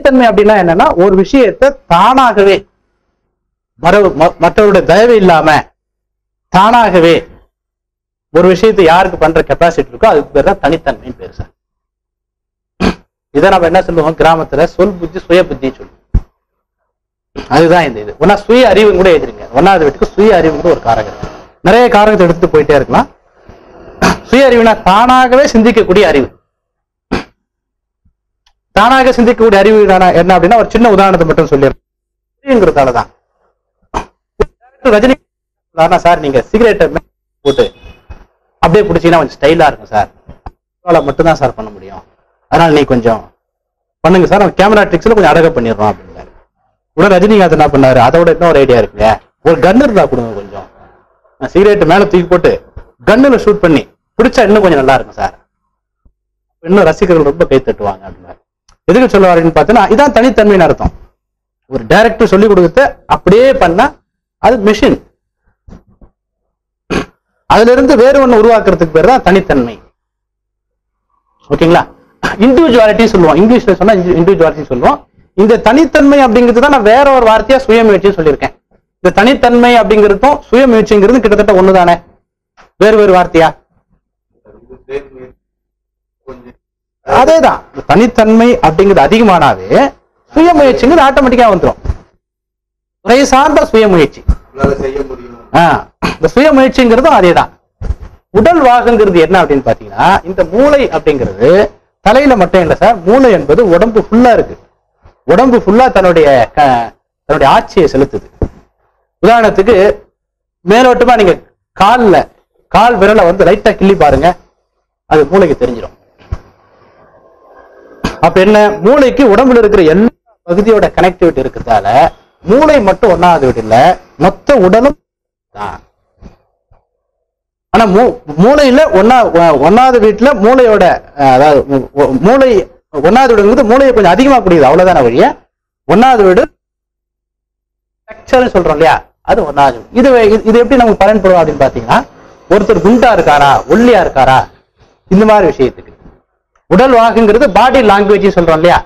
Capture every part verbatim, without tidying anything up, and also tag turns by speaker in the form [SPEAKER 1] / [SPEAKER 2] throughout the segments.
[SPEAKER 1] தனித்தன்மை அப்படின்னா என்னன்னா ஒரு விஷயத்தை தானாகவே மற்றவருடைய தயவு இல்லாம தானாகவே ஒரு விஷயத்தை யாருக்கு பண்ற கெப்பாசிட்டி இருக்கோ அதுக்கு பேர் தான் தனித்தன்மைன்னு பேரு சார். இதை நம்ம என்ன சொல்லுவோம் கிராமத்துல சொல் புத்தி சுய புத்தி சொல்லுவோம். அதுதான் இந்த இது. ஒன்னா சுய அறிவு கூட எழுதுறீங்க. ஒன்னாவது வீட்டுக்கு சுய அறிவு கூட ஒரு காரகம். நிறைய காரகத்தை எடுத்துட்டு போயிட்டே இருக்கலாம். சுய அறிவுனா தானாகவே சிந்திக்கக்கூடிய அறிவு. தானாக சிந்திக்கக்கூடிய அறிவு என்ன அப்படின்னா ஒரு சின்ன உதாரணத்தை மட்டும் சொல்லிடுறதாலதான் ரஜினி சார் நீங்க சிகரெட்டை போட்டு அப்படியே பிடிச்சீங்கன்னா கொஞ்சம் ஸ்டைலா இருக்கும் சார், மட்டும்தான் சார் பண்ண முடியும், அதனால நீ கொஞ்சம் பண்ணுங்க சார், நம்ம கேமரா ட்ரிக்ஸ்ல கொஞ்சம் அழகா பண்ணிடுறோம் அப்படின்னாரு. உடனே ரஜினிகாந்த் என்ன பண்ணாரு, அதோட இன்னும் ஒரு ஐடியா இருக்குங்க, ஒரு கன் இருந்தா கொடுங்க கொஞ்சம், சிகரெட் மேல தூக்கி போட்டு கன்னுல ஷூட் பண்ணி பிடிச்சா இன்னும் கொஞ்சம் நல்லா இருக்கும் சார், இன்னும் ரசிகர்கள் ரொம்ப கை தட்டுவாங்க அப்படின்னாரு. எதுக்கு சொல்ல வரேன்னு பார்த்தீங்கன்னா இதான் தனித்தன்மைன்னு அர்த்தம். ஒரு டைரக்டர் சொல்லி கொடுத்து அப்படியே பண்ணா அது மிஷின். அதுல இருந்து வேறு ஒண்ணு உருவாக்குறதுக்கு பேர் தான் தனித்தன்மை. ஓகேங்களா? இண்டிவிஜுவாலிட்டி சொல்லுவோம், இங்கிலீஷ்ல சொன்னா இண்டிவிஜுவாலிட்டி சொல்லுவோம். இந்த தனித்தன்மை அப்படிங்கிறது தான் நான் வேற ஒரு வார்த்தையா சுயமுயற்சி சொல்லியிருக்கேன். இந்த தனித்தன்மை அப்படிங்கிறதும் சுயமுயற்சிங்கிறது கிட்டத்தட்ட ஒண்ணுதானே, வேறு வேறு வார்த்தையா? அதேதான். தனித்தன்மை அப்படிங்கிறது அதிகமானாவே சுயமுயற்சிங்கிறது ஆட்டோமேட்டிக்கா வந்துடும். துறை சார்ந்த சுயமுயற்சி. இந்த சுயமுயற்சிங்கிறதும் அதேதான். உடல் வாகுங்கிறது என்ன அப்படின்னு பாத்தீங்கன்னா இந்த மூளை அப்படிங்கிறது தலையில மட்டும் இல்லை சார், மூளை என்பது உடம்பு ஃபுல்லா இருக்கு. உடம்பு ஃபுல்லா தன்னுடைய தன்னுடைய ஆட்சியை செலுத்துது. உதாரணத்துக்கு மேலோட்டமா நீங்க கால்ல கால் விரலை வந்து லைட்டா கிள்ளி பாருங்க, அது மூளைக்கு தெரிஞ்சிடும். அப்ப என்ன, மூளைக்கு உடம்புல இருக்கிற எல்லா பகுதியோட கனெக்டிவிட்டி இருக்கிறதால மூளை மட்டும் ஒன்னாவது வீடு இல்ல, மொத்த உடலும் தான். ஆனா மூளையில ஒன்னா ஒன்னாவது வீட்டுல மூளையோட அதாவது மூளை ஒன்னாவது வீடுங்கிறது மூளையை கொஞ்சம் அதிகமா கூடியது, அவ்வளவுதான வழிய. ஒன்னாவது வீடு சொல்றோம் இல்லையா, அது ஒன்னாவது வீடு. இது இது எப்படி நமக்கு பயன்படும் அப்படின்னு பாத்தீங்கன்னா ஒருத்தர் குண்டா இருக்காரா ஒல்லியா இருக்காரா இந்த மாதிரி விஷயத்துக்கு. உடல் வாகுங்கிறது பாடி லாங்குவேஜ் சொல்றோம் இல்லையா.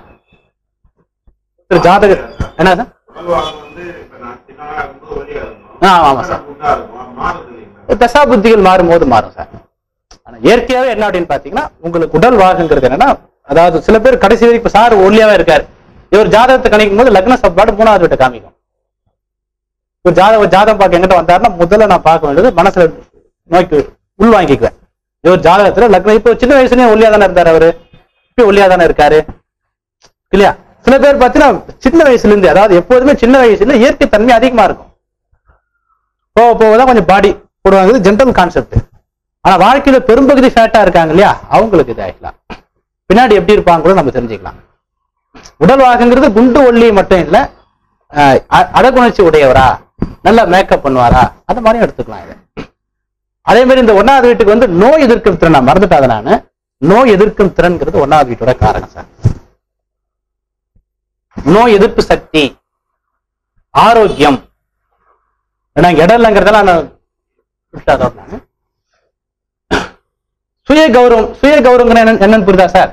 [SPEAKER 1] ஜாதக என்ன சார்? ஆமா சார், தசா புத்திகள் மாறும் போது மாறும் சார். ஆனா இயற்கையாவே என்ன அப்படின்னு பாத்தீங்கன்னா உங்களுக்கு உடல் வாகுங்கிறது என்னன்னா, அதாவது சில பேர் கடைசி வரைக்கும் இப்ப சார் ஒல்லியாவே இருக்காரு, இவர் ஜாதகத்தை கணிக்கும் போது லக்ன சப்பாடு மூணாவது வீட்டை காமிக்கும். ஒரு ஜாதக ஜாதகம் பார்க்க எங்கிட்ட வந்தாருன்னா முதல்ல நான் பார்க்க வேண்டியது மனசுல நோக்கி உள் வாங்கிக்குவேன். இவர் ஜாதகத்துல லக்னம் இப்போ சின்ன வயசுலயும் ஒல்லியா தானே இருந்தாரு, அவரு இப்ப ஒல்லியா தானே இருக்காரு இல்லையா. சில பேர் பாத்தீங்கன்னா சின்ன வயசுல இருந்து, அதாவது எப்போதுமே சின்ன வயசுல இயற்கை தன்மை அதிகமா இருக்கும், போக போகதான் கொஞ்சம் பாடி போடுவாங்க, ஜென்ரல் கான்செப்ட். ஆனா வாழ்க்கையில பெரும்பகுதி ஃபேட்டா இருக்காங்க இல்லையா, அவங்களுக்கு இது ஆகிக்கலாம். பின்னாடி எப்படி இருப்பாங்களோ நம்ம தெரிஞ்சுக்கலாம். உடல் வாகுங்கிறது குண்டு ஒல்லி மட்டும் இல்ல, அடகுணர்ச்சி உடையவரா, நல்லா மேக்கப் பண்ணுவாரா, அந்த மாதிரியும் எடுத்துக்கலாம் இதை. அதே மாதிரி இந்த ஒன்னாவது வீட்டுக்கு வந்து நோய் எதிர்க்கும் திறன், நான் மறந்துட்டாத நானு, நோய் எதிர்க்கும் திறன்கிறது ஒன்னாவது வீட்டோட காரணம் சார். நோய் எதிர்ப்பு சக்தி, ஆரோக்கியம், இடம்ங்கிறதெல்லாம் நான் சுய கௌரவம். சுய கௌரவம் என்னன்னு புரியுதா சார்?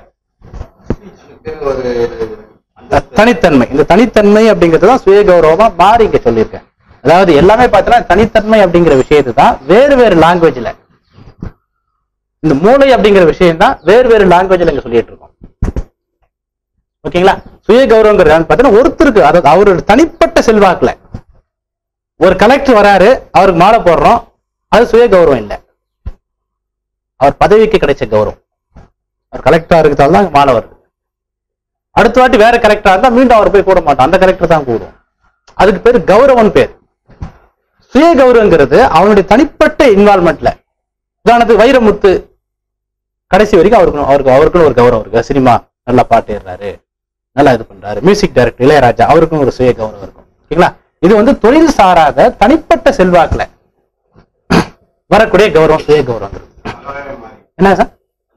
[SPEAKER 1] தனித்தன்மை. இந்த தனித்தன்மை அப்படிங்கிறதுதான் சுய கௌரவமா மாறி இங்க சொல்லியிருக்கேன். அதாவது எல்லாமே பார்த்தீங்கன்னா தனித்தன்மை அப்படிங்கிற விஷயத்தை தான் வேறு வேறு லாங்குவேஜ்ல, இந்த மூளை அப்படிங்கிற விஷயம் தான் வேறு வேறு லாங்குவேஜ்ல இங்க சொல்லிட்டு இருக்கோம். ஓகேங்களா? சுய கௌரவங்கிறது பார்த்தீங்கன்னா ஒருத்தருக்கு, அதாவது அவரோட தனிப்பட்ட செல்வாக்குல ஒரு கலெக்டர் வராரு, அவருக்கு மாலை போடுறோம், அது சுய கௌரவம் இல்லை, அவர் பதவிக்கு கிடைச்ச கௌரவம். அவர் கலெக்டரா இருக்கிறதால தான் மாலை வருது. அடுத்த வாட்டி வேற கலெக்டரா இருந்தா மீண்டும் அவர் போய் கூட மாட்டோம், அந்த கலெக்டர் தான் கூடும். அதுக்கு பேரு கௌரவம் பேர். சுய கௌரவங்கிறது அவனுடைய தனிப்பட்ட இன்வால்மெண்ட்ல. உதாரணத்துக்கு வைரமுத்து கடைசி வரைக்கும் அவருக்கு அவருக்கு அவருக்குன்னு ஒரு கௌரவம் இருக்கு. சினிமா நல்லா பாட்டு ஏறாரு, நல்லா இது பண்றாரு. மியூசிக் டைரக்டர் இளையராஜா, அவருக்கும் ஒரு சுய கௌரவம் இருக்கும். ஓகேங்களா? இது வந்து தொழில் சாராத தனிப்பட்ட செல்வாக்குல வரக்கூடிய கௌரவம் சுய கௌரவம். என்ன சார்?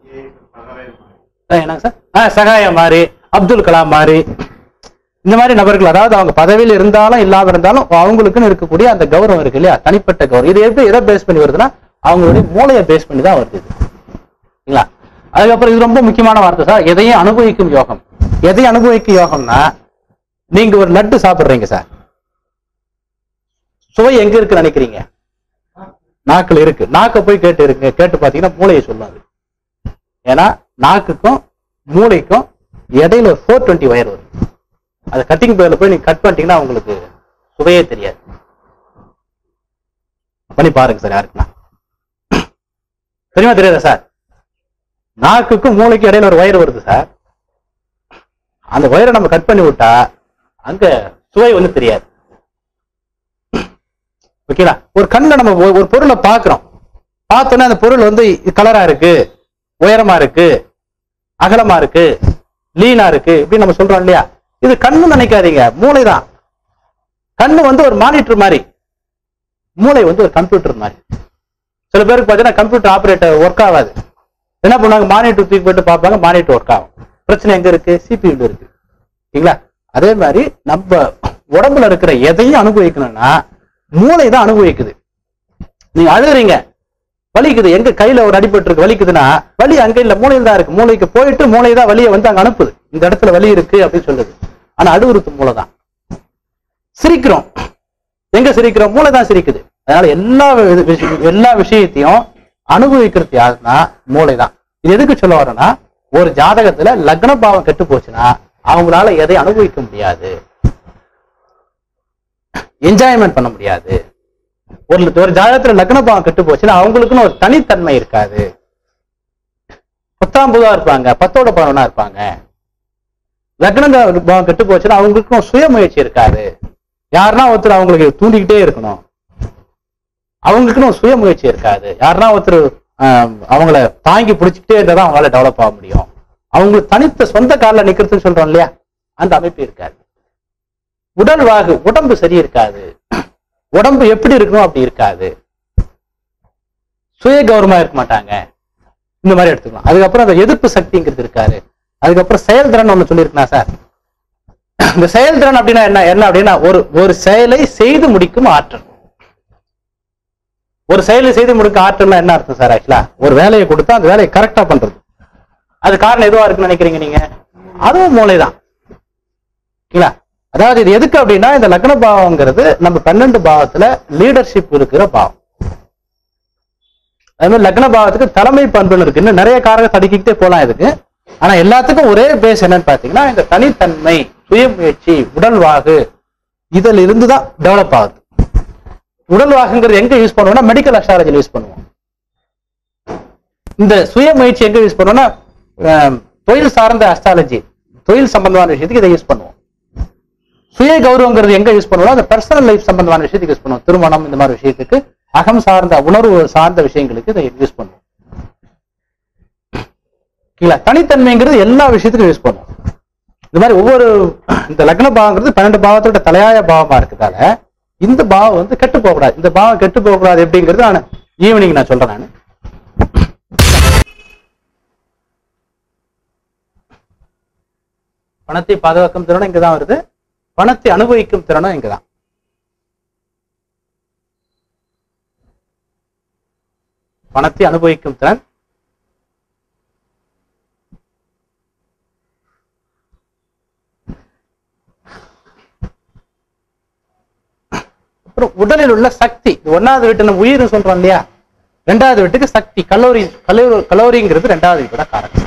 [SPEAKER 1] என்ன சார்? ஆஹ் சகாயம் மாதிரி, அப்துல் கலாம் மாதிரி, இந்த மாதிரி நபர்கள், அதாவது அவங்க பதவியில் இருந்தாலும் இல்லாம இருந்தாலும் அவங்களுக்குன்னு இருக்கக்கூடிய அந்த கௌரவம் இருக்கு இல்லையா, தனிப்பட்ட கௌரவம். இது எப்படி எதை பேஸ் பண்ணி வருதுன்னா அவங்களுடைய மூளையை பேஸ் பண்ணி தான் வருது இல்லைங்களா. அதுக்கப்புறம் இது ரொம்ப முக்கியமான வார்த்தை சார், எதையும் அனுபவிக்கும் யோகம். எதையும் அனுபவிக்கும் யோகம்னா நீங்க ஒரு லட்டு சாப்பிடுறீங்க சார், சுவை எங்க இருக்கு நினைக்கிறீங்க? நாக்குல இருக்கு. நாக்க போய் கேட்டு இருக்கு கேட்டு பாத்தீங்கன்னா மூளையை சொல்லாது. ஏன்னா நாக்குக்கும் மூளைக்கும் இடையில ஒரு ஃபோர் டுவெண்ட்டி வயர் வரும். அது கட்டிங் பேர்ல போய் நீங்க கட் பண்ணிட்டீங்கன்னா உங்களுக்கு சுவையே தெரியாது. பண்ணி பாருங்க சார். யாருக்குன்னா தெரியுமா தெரியாதா சார்? நாக்குக்கும் மூளைக்கும் இடையில ஒரு வயர் வருது சார். அந்த வயரை நம்ம கட் பண்ணி விட்டா அங்க சுவை வந்து தெரியாது. ஓகேங்களா? ஒரு கண்ணுல நம்ம ஒரு பொருளை பார்க்கிறோம், பார்த்தோன்னா அந்த பொருள் வந்து கலரா இருக்கு, உயரமா இருக்கு, அகலமா இருக்கு, லீனா இருக்கு இப்படி நம்ம சொல்றோம் இல்லையா? இது கண்ணு நினைக்காதீங்க, மூளை தான். கண்ணு வந்து ஒரு மானிட்டர் மாதிரி, மூளை வந்து ஒரு கம்ப்யூட்டர் மாதிரி. சில பேருக்கு பார்த்தீங்கன்னா கம்ப்யூட்டர் ஆபரேட்டர் ஒர்க் ஆகாது. என்ன பண்ணுவாங்க? மானிட்டர் தூக்கி போயிட்டு பார்ப்பாங்க, மானிட்டர் ஒர்க் ஆகும். பிரச்சனை எங்க இருக்கு? சிபியூல இருக்கு. சரிங்களா? அதே மாதிரி நம்ம உடம்புல இருக்கிற எதையும் அனுபவிக்கணும்னா மூளை தான் அனுபவிக்குது. நீங்க அழுகுறீங்க, வலிக்குது, எங்க கையில ஒரு அடிபட்டு இருக்கு வலிக்குதுன்னா வலி அங்க இல்ல, மூளையில் தான் இருக்கு. மூளைக்கு போயிட்டு மூளை தான் வலியை வந்து அங்க அனுப்புது. இந்த இடத்துல வலி இருக்கு அப்படின்னு சொல்லுது. ஆனா அழுகுறது மூளை தான். சிரிக்கிறோம், எங்க சிரிக்கிறோம்? மூளை தான் சிரிக்குது. அதனால எல்லா எல்லா விஷயத்தையும் அனுபவிக்கிறது யாருன்னா மூளை தான். இது எதுக்கு சொல்ல வரேன்னா, ஒரு ஜாதகத்துல லக்ன பாவம் கெட்டு போச்சுன்னா அவங்களால எதை அனுபவிக்க முடியாது, என்ஜாய்மெண்ட் பண்ண முடியாது. ஒரு ஒரு ஜாதகத்துல லக்ன பாவம் கெட்டு போச்சுன்னா அவங்களுக்குன்னு ஒரு தனித்தன்மை இருக்காது. பத்தாம் புதா இருப்பாங்க, பத்தோட பதினொன்னா இருப்பாங்க. லக்ன பாவம் கெட்டு போச்சுன்னா அவங்களுக்கும் சுய முயற்சி இருக்காது. யாருன்னா ஒருத்தர் அவங்களுக்கு தூண்டிக்கிட்டே இருக்கணும், அவங்களுக்குன்னு சுய முயற்சி இருக்காது. யாருன்னா ஒருத்தர் அவங்கள தாங்கி பிடிச்சிக்கிட்டே இருந்தாதான் அவங்களால டெவலப் ஆக முடியும். அவங்களுக்கு தனித்த சொந்த காலில் நிக்கிறதுன்னு சொல்றோம் இல்லையா, அந்த அமைப்பு இருக்காது. உடல் வாகு, உடம்பு சரி இருக்காது. உடம்பு எப்படி இருக்கணும் அப்படி இருக்காது. சுய கௌரவமா இருக்க மாட்டாங்க. இந்த மாதிரி எடுத்துக்கலாம். அதுக்கப்புறம் அந்த எதிர்ப்பு சக்திங்கிறது இருக்காரு. அதுக்கப்புறம் செயல்திறன் ஒண்ணு சொல்லியிருக்கா சார். இந்த செயல்திறன் அப்படின்னா என்ன என்ன அப்படின்னா ஒரு ஒரு செயலை செய்து முடிக்கும் ஆற்றல். ஒரு செயலை செய்து முடிக்க ஆற்றல்னா என்ன அர்த்தம் சார்? ஆக்சுவலா ஒரு வேலையை கொடுத்தா அந்த வேலையை கரெக்டா பண்றது. அது காரணம் எதுவா இருக்குன்னு நினைக்கிறீங்க நீங்க? அதுவும் மூளைதான். அதாவது இது எதுக்கு அப்படின்னா, இந்த லக்ன பாவம்ங்கிறது நம்ம பன்னெண்டு பாவத்துல லீடர்ஷிப் இருக்கிற பாவம். அதே மாதிரி லக்ன பாவத்துக்கு தலைமை பண்புன்னு இருக்கு. இன்னும் நிறைய காரணம் தடுக்கிட்டே போலாம் இதுக்கு. ஆனா எல்லாத்துக்கும் ஒரே பேஸ் என்னன்னு பாத்தீங்கன்னா, இந்த தனித்தன்மை, சுய முயற்சி, உடல்வாகு, இதில் இருந்துதான் டெவலப் ஆகுது. உடல்வாகுங்கிறது எங்க யூஸ் பண்ணுவோம்னா மெடிக்கல் அஸ்ட்ராலஜில யூஸ் பண்ணுவோம். இந்த சுய முயற்சி எங்க யூஸ் பண்ணுவோம்னா தொழில் சார்ந்த அஸ்ட்ராலஜி, தொழில் சம்பந்தமான விஷயத்துக்கு இதை யூஸ் பண்ணுவோம். சுய கௌரவங்கிறது எங்க யூஸ் பண்ணுவோம்? அந்த பர்சனல் லைஃப் சம்பந்தமான விஷயத்துக்கு யூஸ் பண்ணுவோம். திருமணம் இந்த மாதிரி விஷயத்துக்கு, அகம் சார்ந்த உணர்வு சார்ந்த விஷயங்களுக்கு இதை யூஸ் பண்ணுவோம். தனித்தன்மைங்கிறது எல்லா விஷயத்துக்கும் யூஸ் பண்ணுவோம். இந்த மாதிரி ஒவ்வொரு இந்த லக்ன பாவங்கிறது பன்னெண்டு பாவத்தோட தலையாய பாவமா இருக்கிறதால இந்த பாவம் வந்து கெட்டு போகக்கூடாது. இந்த பாவம் கெட்டு போகக்கூடாது எப்படிங்கிறது நான் ஈவினிங் நான் சொல்றேன். நான் பணத்தை பாதுகாக்கும் திறனும் இங்கதான் வருது, பணத்தை அனுபவிக்கும் திறனும் இங்கதான். பணத்தை அனுபவிக்கும் திறன், அப்புறம் உடலில் உள்ள சக்தி. ஒன்னாவது வீட்டு நம்ம உயிர் சொல்றோம் இல்லையா, ரெண்டாவது வீட்டுக்கு சக்தி, கலோரி. கலோரிங்கிறது ரெண்டாவது வீட்டோட காரணம்.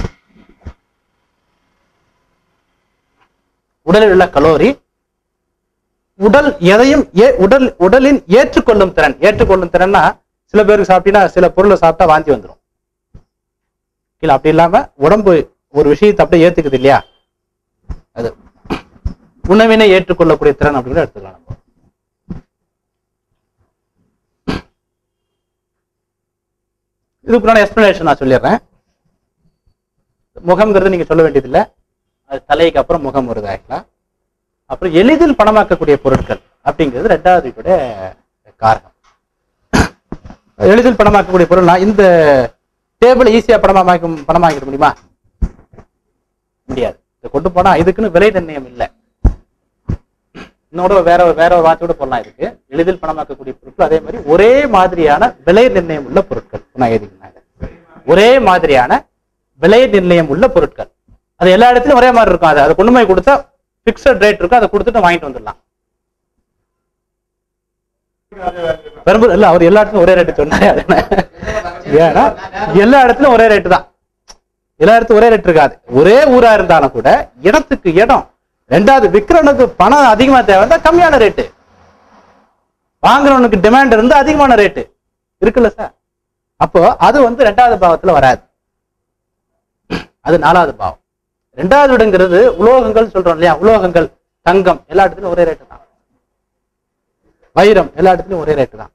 [SPEAKER 1] உடலில் உள்ள கலோரி, உடல் எதையும் உடல் உடலின் ஏற்றுக்கொள்ளும் திறன். ஏற்றுக்கொள்ளும் திறன்னா சில பேருக்கு சாப்பிட்டீங்கன்னா சில பொருளை சாப்பிட்டா வாந்தி வந்துடும். இல்ல அப்படி இல்லாம உடம்பு ஒரு விஷயத்தை அப்படியே ஏத்துக்குது இல்லையா, அது உணவினை ஏற்றுக்கொள்ளக்கூடிய திறன் அப்படின்னு எடுத்துக்கலாம். நம்ம இதுக்குறான எக்ஸ்பிளனேஷன் நான் சொல்லிடுறேன். முகம்ங்கிறது நீங்க சொல்ல வேண்டியதில்லை, அது தலைக்கு அப்புறம் முகம் வருது ஆக்சுவலா. அப்புறம் எளிதில் பணமாக்கக்கூடிய பொருட்கள் அப்படிங்கிறது ரெண்டாவது கூட காரணம். எளிதில் பணமாக்கக்கூடிய பொருள்னா இந்த டேபிள் ஈஸியா பணமாக்க பணமாக்கிட முடியுமா? முடியாது. இதை கொண்டு போனா இதுக்குன்னு விலை நிர்ணயம் இல்லை. இன்னோட வேற வேற ஒரு வார்த்தை கூட போடலாம் இதுக்கு. எளிதில் பணமாக்கக்கூடிய பொருட்கள், அதே மாதிரி ஒரே மாதிரியான விலை நிர்ணயம் உள்ள பொருட்கள். நான் எழுதிக்கிறேன், ஒரே மாதிரியான விலை நிர்ணயம் உள்ள பொருட்கள். அது எல்லா இடத்துலயும் ஒரே மாதிரி இருக்கும். அது அதை கொண்டு போய் கொடுத்தா பிக்சட் ரேட் இருக்கும், அதை கொடுத்துட்டு வாங்கிட்டு வந்துடலாம். பெரம்பூர் இல்ல, அவர் எல்லா இடத்துலயும் ஒரே ரேட்டு சொன்னாரு. ஏன்னா எல்லா இடத்துலயும் ஒரே ரேட்டு தான், எல்லா இடத்துலயும் ஒரே ரேட் இருக்காது. ஒரே ஊரா இருந்தாலும் கூட இடத்துக்கு இடம். ரெண்டாவது விற்கிறவனுக்கு பணம் அதிகமா தேவை, கம்மியான ரேட்டு. வாங்குறவனுக்கு டிமாண்ட் இருந்து அதிகமான ரேட்டு இருக்குல்ல சார். அப்போ அது வந்து ரெண்டாவது பாவத்துல வராது, அது நாலாவது பாவம். ரெண்டாவது வீடுங்கிறது உலோகங்கள் சொல்றோம் இல்லையா, உலோகங்கள் தங்கம் எல்லா இடத்துலயும் ஒரே ரேட்டு தான், வைரம் எல்லா இடத்துலயும் ஒரே ரேட்டு தான்,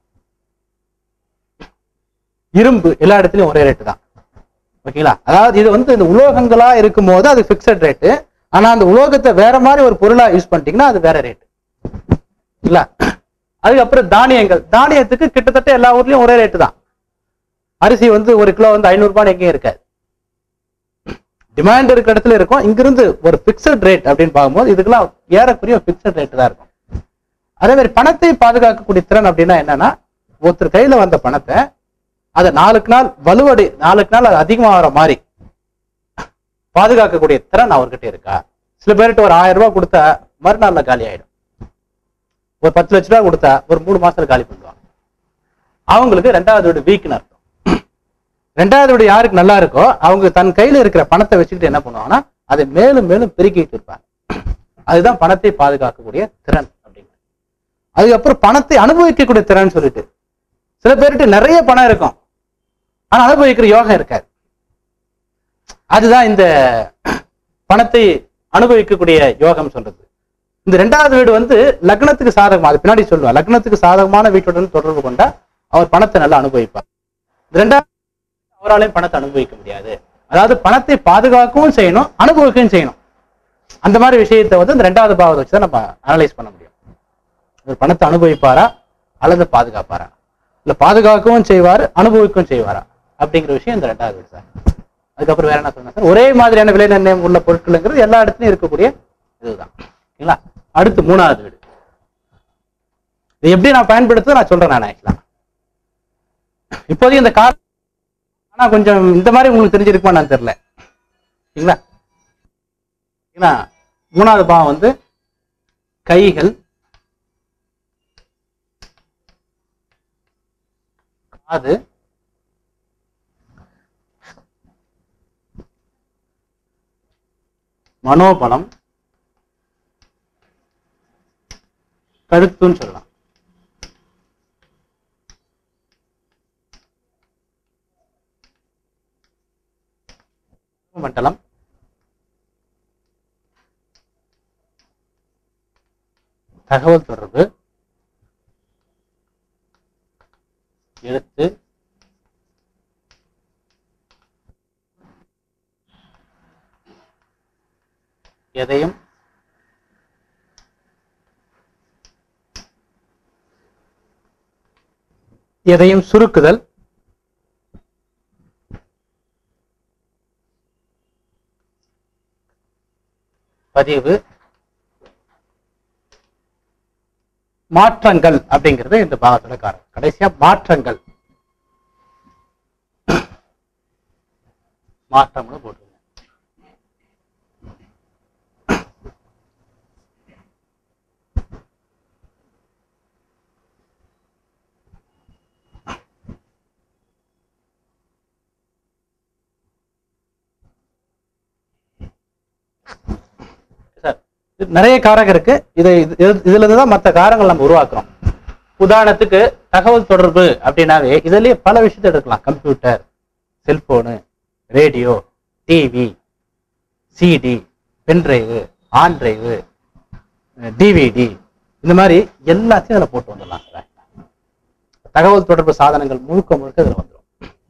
[SPEAKER 1] இரும்பு எல்லா இடத்துலயும் ஒரே ரேட்டு தான். ஓகேங்களா? அதாவது இது வந்து இந்த உலோகங்களா இருக்கும் போது அது பிக்சட் ரேட்டு. ஆனா அந்த உலோகத்தை வேற மாதிரி ஒரு பொருளா யூஸ் பண்ணிட்டீங்கன்னா அது வேற ரேட்டு இல்ல. அதுக்கப்புறம் தானியங்கள், தானியத்துக்கு கிட்டத்தட்ட எல்லா ஊர்லயும் ஒரே ரேட்டு தான். அரிசி வந்து ஒரு கிலோ வந்து ஐநூறு ரூபாய் எங்கேயும் இருக்காது, டிமாண்ட் இருக்கிற இடத்துல இருக்கும். இங்கிருந்து ஒரு பிக்சட் ரேட் அப்படின்னு பார்க்கும்போது இதுக்கெல்லாம் ஏறக்குரிய பிக்சட் ரேட்டு தான் இருக்கும். அதே மாதிரி பணத்தை பாதுகாக்கக்கூடிய திறன் அப்படின்னா என்னன்னா, ஒருத்தர் கையில வந்த பணத்தை அதை நாளுக்கு நாள் வலுவடை நாளுக்கு நாள் அது அதிகமாக வர மாதிரி பாதுகாக்கக்கூடிய திறன் அவர்கிட்ட இருக்கா? சில பேர்கிட்ட ஒரு ஆயிரம் ரூபாய் கொடுத்தா மறுநாள்ல காலி ஆயிடும். ஒரு பத்து லட்ச ரூபாய் கொடுத்தா ஒரு மூணு மாசத்துல காலி பண்ணுவாங்க. அவங்களுக்கு ரெண்டாவது வீடு வீக்னு அர்த்தம். ரெண்டாவது வீடு யாருக்கு நல்லா இருக்கோ அவங்க தன் கையில இருக்கிற பணத்தை வச்சுக்கிட்டு என்ன பண்ணுவாங்கன்னா அதை மேலும் மேலும் பெருக்கிட்டு இருப்பாங்க. அதுதான் பணத்தை பாதுகாக்கக்கூடிய திறன் அப்படிங்கிறது. அதுக்கப்புறம் பணத்தை அனுபவிக்கக்கூடிய திறன் சொல்லிட்டு சில பேர்கிட்ட நிறைய பணம் இருக்கும், ஆனா அனுபவிக்கிற யோகம் இருக்காது. அதுதான் இந்த பணத்தை அனுபவிக்கக்கூடிய யோகம் சொல்றது. இந்த ரெண்டாவது வீடு வந்து லக்னத்துக்கு சாதகமா, அது பின்னாடி சொல்லுவா, லக்னத்துக்கு சாதகமான வீட்டுடன் தொடர்பு கொண்டா அவர் பணத்தை நல்லா அனுபவிப்பார். ரெண்டாவது அவராலையும் பணத்தை அனுபவிக்க முடியாது. அதாவது பணத்தை பாதுகாக்கவும் செய்யணும், அனுபவிக்கவும் செய்யணும். அந்த மாதிரி விஷயத்தை வந்து இந்த ரெண்டாவது பாவத்தை வச்சுதான் நம்ம அனலைஸ் பண்ண முடியும். ஒரு பணத்தை அனுபவிப்பாரா அல்லது பாதுகாப்பாரா, இல்ல பாதுகாக்கவும் செய்வாரு அனுபவிக்கவும் செய்வாரா அப்படிங்கிற விஷயம் இந்த ரெண்டாவது வீடு சார். அதுக்கப்புறம் வேற என்ன சொன்னா சார், ஒரே மாதிரியான விலை நிர்ணயம் உள்ள பொருட்கள்ங்கிறது எல்லா இடத்துலயும் இருக்கக்கூடிய இதுதான். ஓகேங்களா? அடுத்து மூணாவது வீடு. இது எப்படி நான் பயன்படுத்த நான் சொல்றேன். நான் ஆக்சுவலா இப்போதைக்கு இந்த கார் ஆனா கொஞ்சம் இந்த மாதிரி உங்களுக்கு தெரிஞ்சிருக்குமா நான் தெரியல. சரிங்களா? ஏன்னா மூணாவது பாவம் வந்து கைகள், காது, மனோபலம், கழுத்துன்னு சொல்லலாம். மண்டலம், தகவல் தொடர்பு, எழுத்து, எதையும் எதையும் சுருக்குதல், பதிவு, மாற்றங்கள் அப்படிங்கிறது இந்த பாகத்தோட காரணம். கடைசியா மாற்றங்கள், மாற்றம்னு போட்டு நிறைய காரகம் இருக்கு. இதை இதுல இருந்துதான் மற்ற காரங்கள் நம்ம உருவாக்குறோம். உதாரணத்துக்கு தகவல் தொடர்பு அப்படின்னாவே இதுலயே பல விஷயத்தை எடுக்கலாம். Computer, cellphone, radio, TV, CD, pendrive, ஆன் டிரைவு, டிவிடி, இந்த மாதிரி எல்லாத்தையும் அதில் போட்டு வந்துடலாம். தகவல் தொடர்பு சாதனங்கள் முழுக்க முழுக்க இதுல வந்துடும்.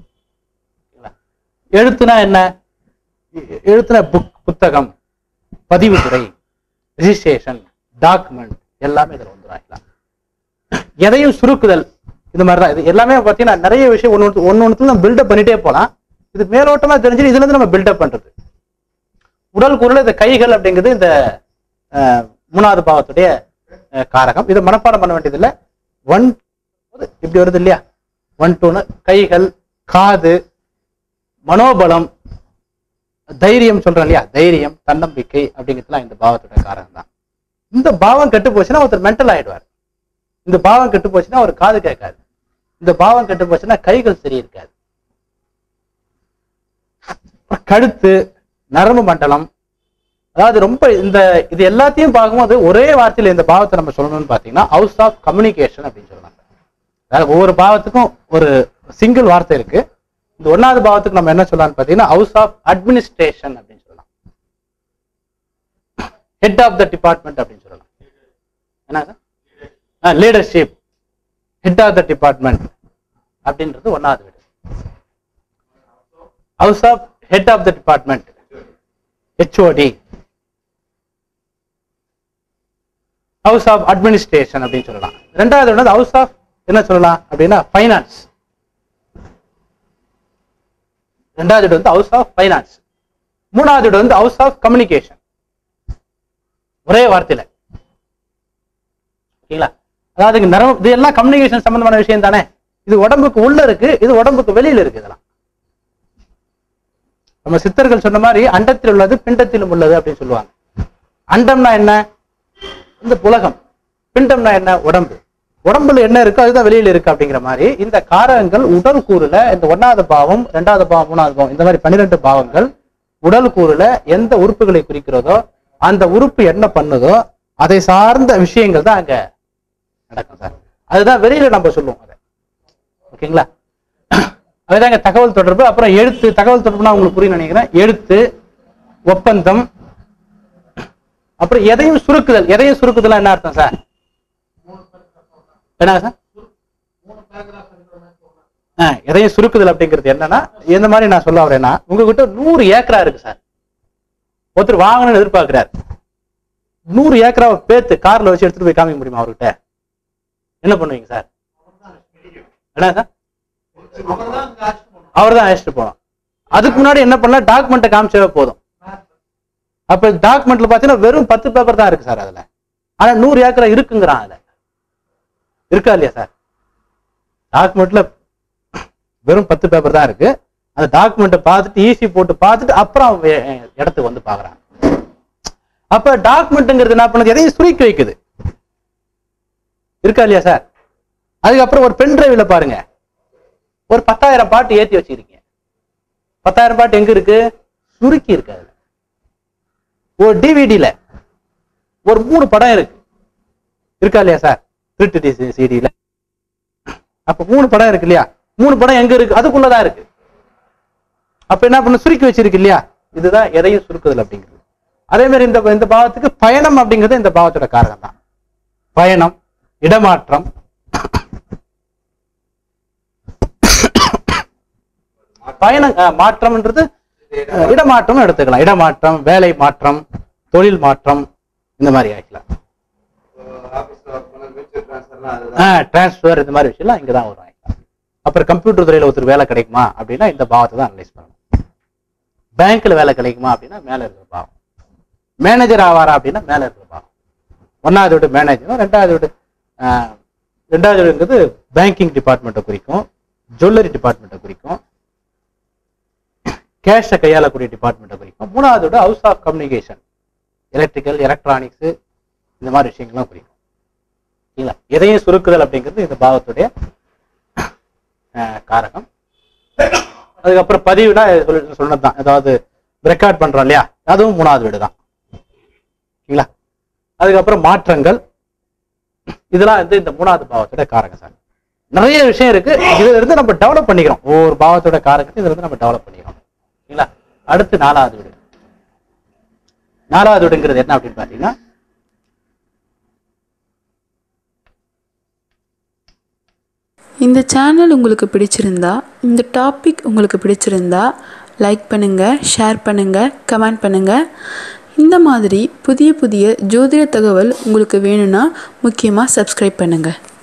[SPEAKER 1] எழுத்துனா என்ன? எழுத்துனா புக், புத்தகம், பதிவுத்துறை, ரிஜிஸ்ட்ரேஷன், டாக்குமெண்ட் எல்லாமே இதில் வந்துடும். எதையும் சுருக்குதல், இது மாதிரிதான். இது எல்லாமே பார்த்தீங்கன்னா நிறைய விஷயம் ஒன்று ஒன்று ஒன்றுத்துல நம்ம பில்டப் பண்ணிட்டே போகலாம். இது மேலோட்டமா தெரிஞ்சு இதுல இருந்து நம்ம பில்டப் பண்றது. உடல் குரல் இந்த கைகள் அப்படிங்கிறது இந்த மூணாவது பாவத்துடைய காரகம். இதை மனப்பாடம் பண்ண வேண்டியது இல்லை. ஒன் இப்படி வருது இல்லையா, ஒன் டூன்னு கைகள், காது, மனோபலம், தைரியம் சொல்றோம் இல்லையா, தைரியம் தன்னம்பிக்கை அப்படிங்கிறதுலாம் இந்த பாவத்தோட காரணம் தான். இந்த பாவம் கெட்டு போச்சுன்னா ஒருத்தர் மென்டல் ஆயிடுவார். இந்த பாவம் கெட்டு போச்சுன்னா ஒரு காது கேட்காது. இந்த பாவம் கெட்டு போச்சுன்னா கைகள் சரி இருக்காது. கழுத்து, நரம்பு மண்டலம், அதாவது ரொம்ப இந்த இது எல்லாத்தையும் பார்க்கும்போது ஒரே வார்த்தையில இந்த பாவத்தை நம்ம சொல்லணும்னு பார்த்தீங்கன்னா ஹவுஸ் ஆஃப் கம்யூனிகேஷன் அப்படின்னு சொல்லலாம். அதாவது ஒவ்வொரு பாவத்துக்கும் ஒரு சிங்கிள் வார்த்தை இருக்கு. இந்த ஒன்னாவது பாவத்துக்கு நம்ம என்ன சொல்லலாம்னு பார்த்தீங்கன்னா ஹவுஸ் ஆஃப் அட்மினிஸ்ட்ரேஷன் அப்படின்னு சொல்லலாம். ஹெட் ஆஃப் த டிபார்ட்மெண்ட் அப்படின்னு சொல்லலாம். என்ன leadership, head of the department அப்படின்றது ஒன்னாவது வீடு. House of head of the department, HOD. House of administration அப்படின்னு சொல்லலாம். ரெண்டாவது வந்து ஹவுஸ் ஆஃப் என்ன சொல்லலாம் அப்படின்னா ஃபைனான்ஸ். ரெண்டாவது வீடு வந்து ஹவுஸ் ஆஃப் ஃபைனான்ஸ். மூணாவது வீடு வந்து ஹவுஸ் ஆஃப் கம்யூனிகேஷன். ஒரே வார்த்தையில ஓகேங்களா. அதாவது இங்க நரம்பு, இது எல்லாம் கம்யூனிகேஷன் சம்பந்தமான விஷயம் தானே. இது உடம்புக்கு உள்ள இருக்கு, இது உடம்புக்கு வெளியில இருக்கு. இதெல்லாம் நம்ம சித்தர்கள் சொன்ன மாதிரி அண்டத்தில் உள்ளது பிண்டத்திலும் உள்ளது அப்படின்னு சொல்லுவாங்க. அண்டம்னா என்ன, இந்த புலகம். பிண்டம்னா என்ன, உடம்பு. உடம்புல என்ன இருக்கு அதுதான் வெளியில இருக்கு அப்படிங்கிற மாதிரி இந்த காரகங்கள் உடல் கூறுல இந்த ஒன்னாவது பாவம், ரெண்டாவது பாவம், மூணாவது பாவம், இந்த மாதிரி பன்னிரெண்டு பாவங்கள் உடல் கூறுல எந்த உறுப்புகளை குறிக்கிறதோ அந்த உறுப்பு என்ன பண்ணுதோ அதை சார்ந்த விஷயங்கள் தான் அங்க நடக்கும் சார். அதுதான் வெளியில நம்ம சொல்லுவோம் அதை. ஓகேங்களா. அதுதாங்க தகவல் தொடர்பு. அப்புறம் எழுத்து. தகவல் தொடர்புனா உங்களுக்கு புரியும் நினைக்கிறேன். எழுத்து, ஒப்பந்தம், அப்புறம் எதையும் சுருக்குதல். எதையும் சுருக்குதல் என்ன அர்த்தம் சார்? என்ன சார்? எதையும் சுருக்குதல் அப்படிங்கிறது என்னன்னா, எந்த மாதிரி நான் சொல்ல வரேன்னா, உங்ககிட்ட நூறு ஏக்கரா இருக்கு சார். ஒருத்தர் வாங்கணும்னு எதிர்பார்க்கிறார். நூறு ஏக்கராவை பேத்து கார்ல வச்சு எடுத்துட்டு போய் காமிக்க முடியுமா அவர்கிட்ட? என்ன பண்ணுவீங்க சார்? என்ன சார்? அவர் தான் அழைச்சிட்டு போனோம். அதுக்கு முன்னாடி என்ன பண்ணலாம், டாக்குமெண்ட்டை காமிச்சவே போதும். அப்ப டாக்குமெண்ட்ல பாத்தீங்கன்னா வெறும் பத்து பேப்பர் தான் இருக்கு சார் அதுல. ஆனா நூறு ஏக்கரா இருக்குங்கிறான். அதுல இருக்கா இல்லையா சார்? டாக்குமெண்ட்ல வெறும் பத்து பேப்பர் தான் இருக்கு. அந்த டாக்குமெண்ட்டை பார்த்துட்டு ஈஸி போட்டு பார்த்துட்டு அப்புறம் இடத்துக்கு வந்து பாக்குறாங்க. அப்ப டாக்குமெண்ட்ங்கிறது என்ன பண்ணுது, எதையும் சுருக்கி வைக்குது. இருக்கா இல்லையா சார்? அதுக்கப்புறம் ஒரு பென் டிரைவ்ல பாருங்க, ஒரு பத்தாயிரம் பாட்டு ஏத்தி வச்சிருக்கீங்க. பத்தாயிரம் பாட்டு எங்க இருக்கு? சுருக்கி இருக்காது. ஒரு டிவிடியில ஒரு மூணு படம் இருக்கு. இருக்கா இல்லையா சார்? திருட்டு சிடியில அப்ப மூணு படம் இருக்கு இல்லையா? மூணு படம் எங்க இருக்கு? அதுக்குள்ளதான் இருக்கு. அப்ப என்ன பண்ண, சுருக்கி வச்சிருக்கு இல்லையா? இதுதான் எதையும் சுருக்குதல் அப்படிங்கிறது. அதே மாதிரி இந்த இந்த பாவத்துக்கு பயணம் அப்படிங்கிறது இந்த பாவத்தோட காரகம் தான். பயணம், இடமாற்றம், பயணம் மாற்றம்ன்றது இடமாற்றம் எடுத்துக்கலாம். இடமாற்றம், வேலை மாற்றம், தொழில் மாற்றம், இந்த மாதிரி ஆகிக்கலாம். டிரான்ஸ்பர், இந்த மாதிரி விஷயம் இங்கதான் வரும். அப்புறம் கம்ப்யூட்டர் துறையில ஒருத்தர் வேலை கிடைக்குமா அப்படின்னா இந்த பாவத்தை தான் அனலைஸ் பண்ணணும். பேங்க்ல வேலை கிடைக்குமா அப்படின்னா மேல இருக்கிற பாவம். மேனேஜர் ஆவாரா அப்படின்னா மேல இருக்கிற பாவம். ஒன்னாவது வீடு மேனேஜரும், ரெண்டாவது வீடு ரெண்டாவது வீடுங்கிறது பேங்கிங் டிபார்ட்மெண்ட்டை குறிக்கும், ஜுவல்லரி டிபார்ட்மெண்ட்டை குறிக்கும், கேஷை கையாளக்கூடிய டிபார்ட்மெண்ட்டை குறிக்கும். மூணாவது வீடு house of communication, electrical, electronics, இந்த மாதிரி விஷயங்கள்லாம் குறிக்கும். சரிங்களா? எதையும் சுருக்குதல் அப்படிங்கிறது இந்த பாவத்துடைய காரகம். அதுக்கப்புறம் பதிவுனா சொன்னதுதான், ஏதாவது ரெக்கார்ட் பண்றோம் இல்லையா, அதுவும் மூணாவது வீடு தான். சரிங்களா? அதுக்கப்புறம் மாற்றங்கள், இதெல்லாம் வந்து இந்த மூணாவது பாவத்தோட காரகம் சார். நிறைய விஷயம் இருக்கு. இதுல இருந்து நம்ம டெவலப் பண்ணிக்கிறோம். ஒவ்வொரு பாவத்தோட காரகத்தை இதுல இருந்து நம்ம டெவலப் பண்ணிக்கிறோம். சரிங்களா? அடுத்து நாலாவது வீடு. நாலாவது வீடுங்கிறது என்ன அப்படின்னு பாத்தீங்கன்னா,
[SPEAKER 2] இந்த சேனல் உங்களுக்கு பிடிச்சிருந்தா, இந்த டாபிக் உங்களுக்கு பிடிச்சிருந்தா லைக் பண்ணுங்கள், ஷேர் பண்ணுங்கள், கமெண்ட் பண்ணுங்கள். இந்த மாதிரி புதிய புதிய ஜோதிட தகவல் உங்களுக்கு வேணும்னா முக்கியமாக சப்ஸ்கிரைப் பண்ணுங்கள்.